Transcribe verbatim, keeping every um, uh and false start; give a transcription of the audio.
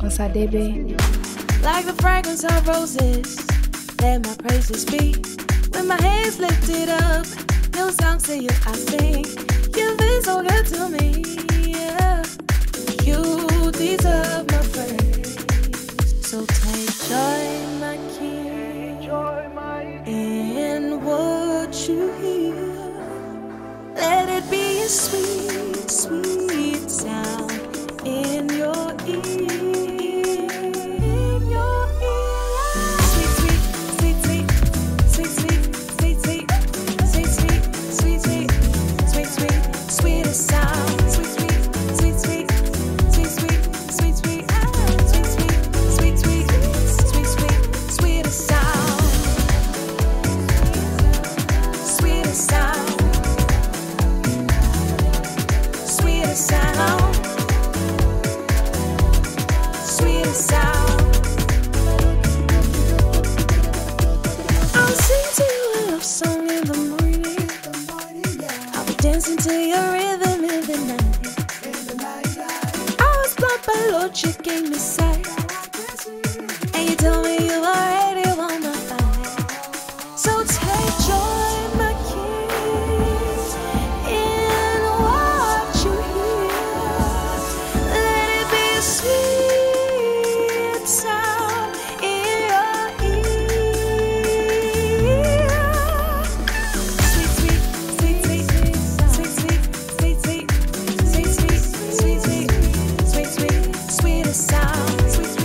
Osadebe. Like the fragrance of roses, let my praises be. When my hands lifted up, new songs to you I sing. You've been so good to me, yeah. You deserve my praise. So take joy, my King, in what you hear. Let it be a sweet, sweet sound in your ear. Dancing to your rhythm in the night. I was blocked by Lord, you gave me sight. And you told me you already want my fight. So take joy, my King, in what you hear. Let it be a sweet sound in your ear. Sweet, sweet, sweet, sweet. Sweet, sweet, sweet, sweet, sweet, sweet, sweet, sweet, sweet, sweet sound, sweet.